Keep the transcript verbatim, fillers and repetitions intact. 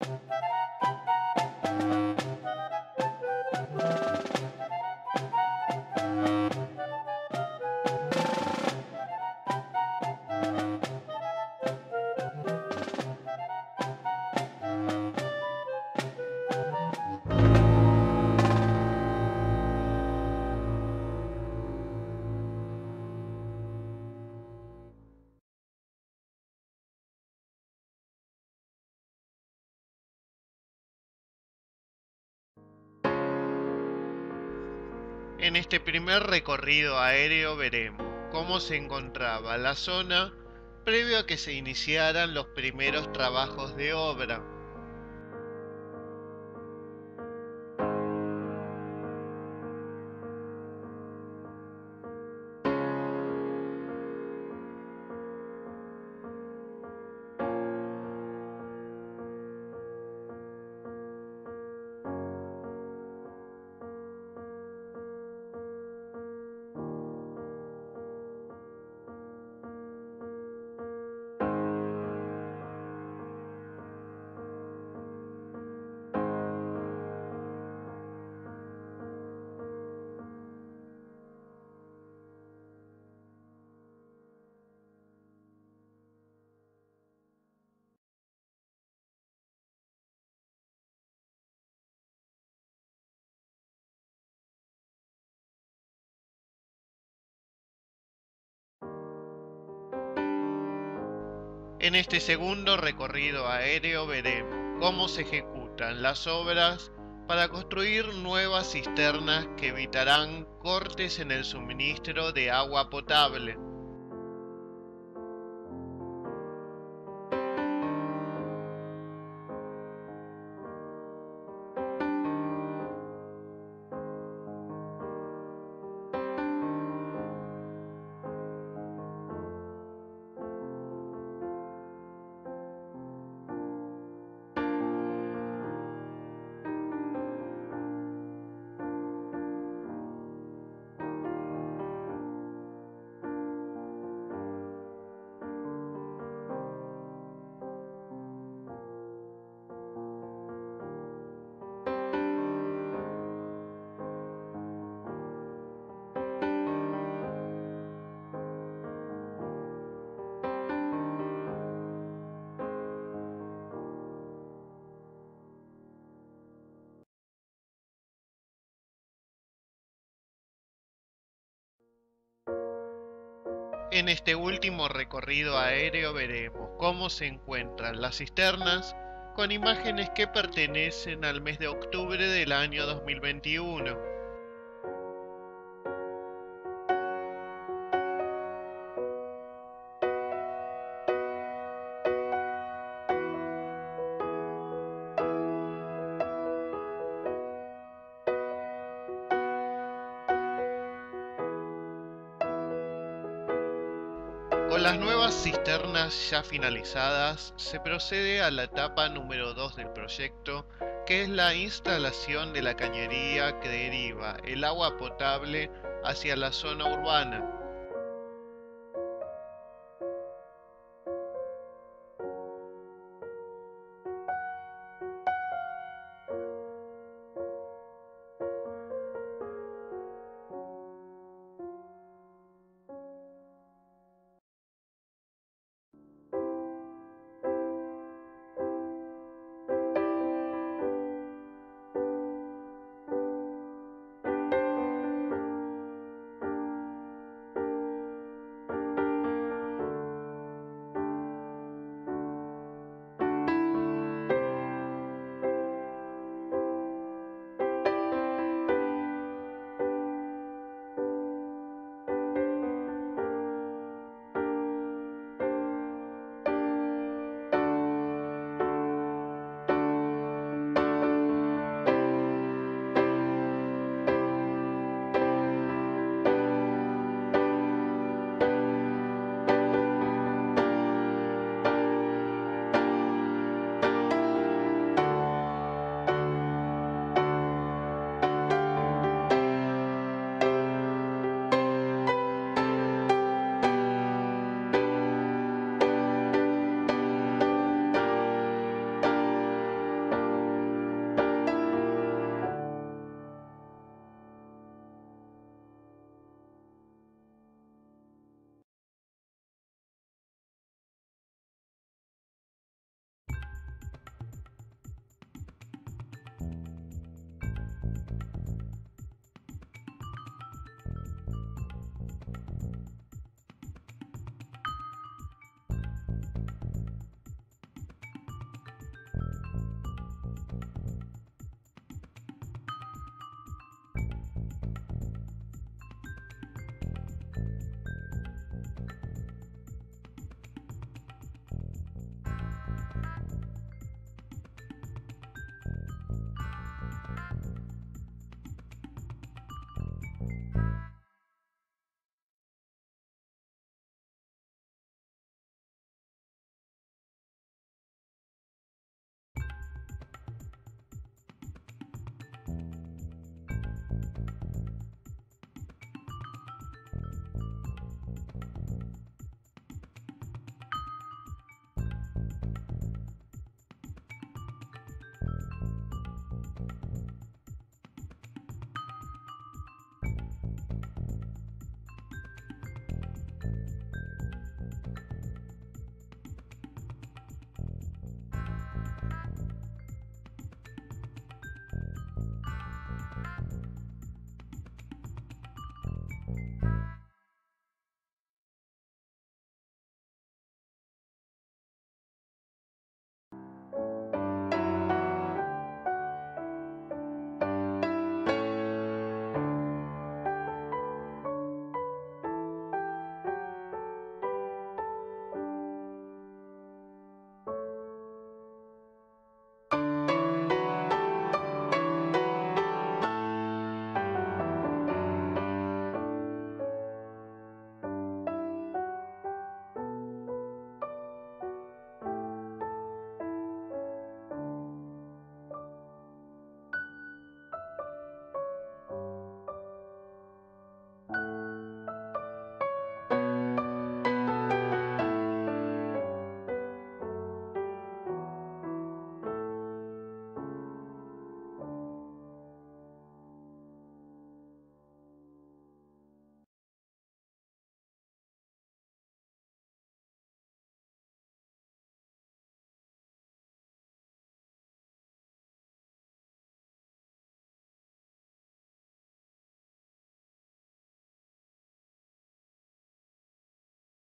En este primer recorrido aéreo veremos cómo se encontraba la zona previo a que se iniciaran los primeros trabajos de obra. En este segundo recorrido aéreo veremos cómo se ejecutan las obras para construir nuevas cisternas que evitarán cortes en el suministro de agua potable. En este último recorrido aéreo veremos cómo se encuentran las cisternas con imágenes que pertenecen al mes de octubre del año dos mil veintiuno. Con las nuevas cisternas ya finalizadas, se procede a la etapa número dos del proyecto, que es la instalación de la cañería que deriva el agua potable hacia la zona urbana.